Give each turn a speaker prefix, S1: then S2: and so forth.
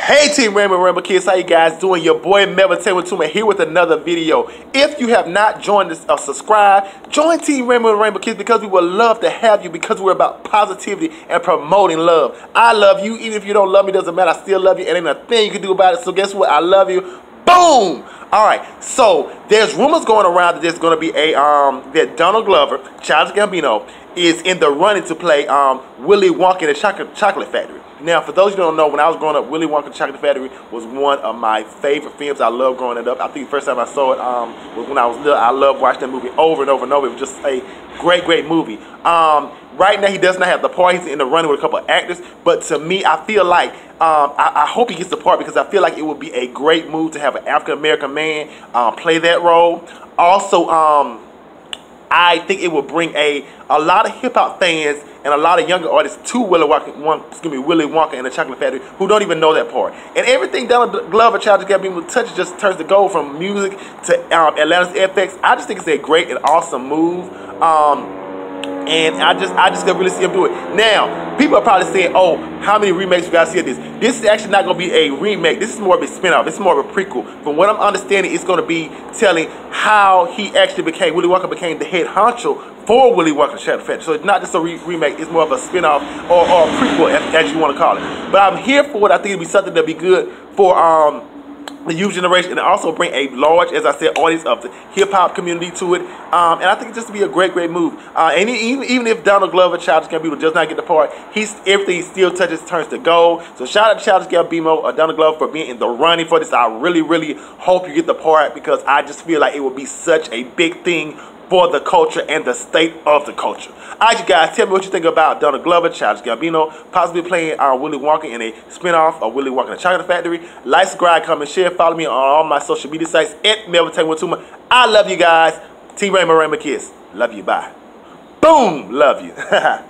S1: Hey Team Rainbow Kids, how you guys doing? Your boy Melvin Taylor Tuma here with another video. If you have not joined us or subscribed, join Team Rainbow Kids because we would love to have you because we're about positivity and promoting love. I love you, even if you don't love me, doesn't matter. I still love you and ain't a thing you can do about it. So guess what? I love you. Boom! Alright, so there's rumors going around that there's going to be a, that Donald Glover, Childish Gambino, is in the running to play Willy Wonka in the Chocolate Factory. Now, for those who don't know, when I was growing up, Willy Wonka and the Chocolate Factory was one of my favorite films. I loved growing it up. I think the first time I saw it was when I was little. I loved watching that movie over and over and over. It was just a great movie. Right now, he does not have the part. He's in the running with a couple of actors. But to me, I feel like, I hope he gets the part because I feel like it would be a great move to have an African-American man play that role. Also, I think it will bring a lot of hip-hop fans and a lot of younger artists to Willy Wonka and the Chocolate Factory who don't even know that part. And everything Donald Glover, Childish Gambino touches just turns to gold, from music to Atlantis FX. I just think it's a great and awesome move. And I just can really see him do it. Now, people are probably saying, oh, how many remakes you guys see of this? This is actually not going to be a remake. This is more of a spin-off. It's more of a prequel. From what I'm understanding, it's going to be telling how he actually became, Willy Wonka became the head honcho for Willy Wonka and Chocolate Factory. So it's not just a remake. It's more of a spin-off or a prequel, as you want to call it. But I'm here for it. I think it'll be something that'll be good for the youth generation, and also bring a large, as I said, audience of the hip-hop community to it. And I think it's just to be a great move. And even if Donald Glover, Childish Gambino, does not get the part, everything he still touches turns to gold. So shout out to Childish Gambino or Donald Glover for being in the running for this. I really hope you get the part because I just feel like it will be such a big thing for the culture and the state of the culture. Alright, you guys, tell me what you think about Donald Glover, Childish Gambino, possibly playing Willy Wonka in a spinoff of Willy Wonka and the Chocolate Factory. Like, subscribe, comment, share, follow me on all my social media sites at Melvin Taylor Tuma. I love you guys. Team Rainbow Kids. Love you. Bye. Boom. Love you.